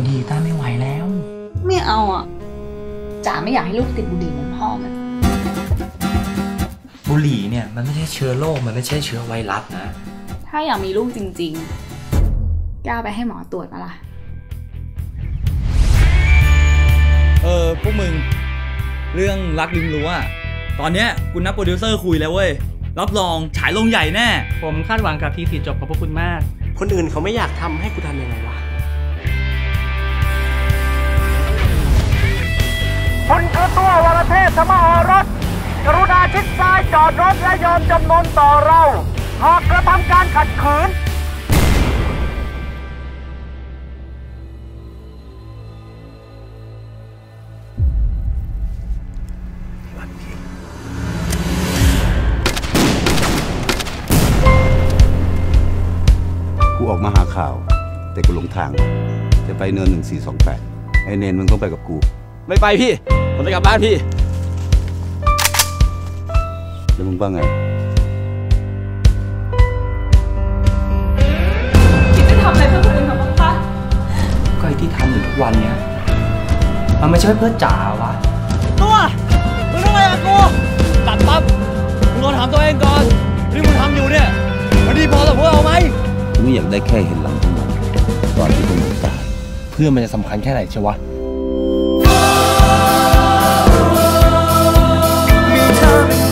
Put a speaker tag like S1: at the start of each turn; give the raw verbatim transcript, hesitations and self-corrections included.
S1: หรี่ต้าไม่ไหวแล้ว
S2: ไม่เอาอ่ะจ๋าไม่อยากให้ลูกติดบุหรี่เหมือนพ่อมัน
S1: บุหรี่เนี่ยมันไม่ใช่เชื้อโรคมันไม่ใช่เชื้อไวรัสนะ
S2: ถ้าอยากมีลูกจริงๆก้าวไปให้หมอตรวจมาล่ะ
S3: เออพวกมึงเรื่องรักริมรั้วตอนเนี้ยคุณนักโปรดิวเซอร์คุยแล้วเว้ยรับรองฉายลงใหญ่แน่
S4: ผมคาดหวังกับทีสิจบขอบพระคุณมาก
S5: คนอื่นเขาไม่อยากทำให้กูทำยังไงวะ
S6: คุณคือตัววรเทพธรรมโอรสกรุณาชิดซ้ายจอดรถและยอมจำนนต่อเราหากกระทำการขัดขืน
S7: กูออกมาหาข่าวแต่กูหลงทางจะไปเนินหนึ่งสี่สองแปดไอเนนมึงต้องไปกับกู
S3: ไม่ไปพี่ผมจะกลับบ้านพี่
S7: แล้วมึงว่าไง
S2: คิดจะทำอะไรเพื่อคนอื่นบ้างปะ
S1: ก็ไอ้ที่ทำอยู่ทุกวันเนี้ยมันไม่ใช่เพื่อจ๋าวะ
S3: ตัวมึงทำอะไรกับกูตัดปั๊บมึงลองถามตัวเองก่อนที่มึงทำอยู่เนี่ยมันดีพอสำหรับพวกเราไหม
S7: กูไม่อยากได้แค่เห็นหลังพวกมันตอนที่พวกมึงตาย
S1: เพื่อมันจะสำคัญแค่ไหนเชียววะมีเธอเป็น